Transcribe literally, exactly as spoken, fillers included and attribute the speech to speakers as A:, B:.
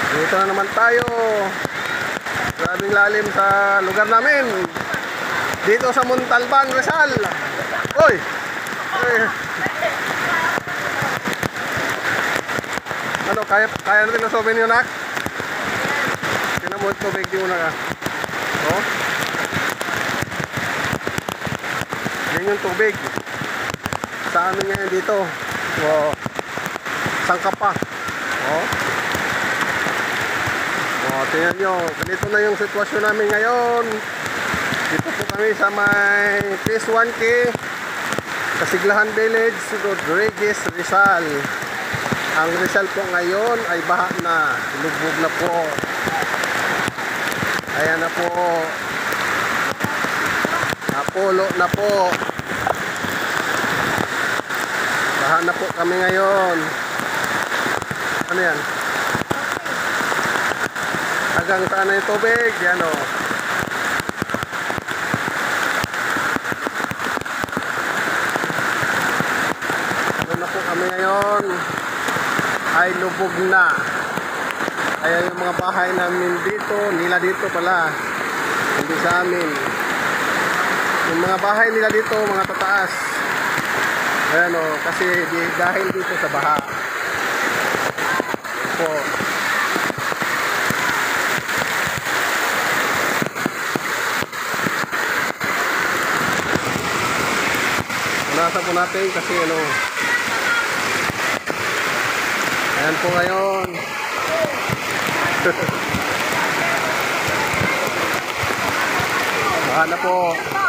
A: Dito na naman tayo. Grabing lalim sa lugar namin. Dito sa Montalban, Rizal. Uy! Uy! Ano, kaya, kaya natin lusobin yun, nak? Tinan mo ito, tubig, di mo na ka. Oh? Yan yung tubig. Sa amin ngayon dito. Oh. Sangka pa. Oh. Oh, tingnan nyo. Ganito na yung sitwasyon namin ngayon. Dito po kami sa may Phase one K Kasiglahan Village, Rodriguez, Rizal. Ang Rizal po ngayon ay baha na. Lubog na po. Ayan na po. Napulo na po. Baha na po kami ngayon. Ano yan? Hanggang saan na yung tubig? Yan o. Ano na po kami ngayon? Ay lubog na. Kaya yung mga bahay namin dito, nila dito pala. Hindi sa amin. Yung mga bahay nila dito, mga tataas. Ayan o, kasi di, dahil dito sa baha. Po. Punasan po natin kasi ano. Ayan po ngayon. Baha na po.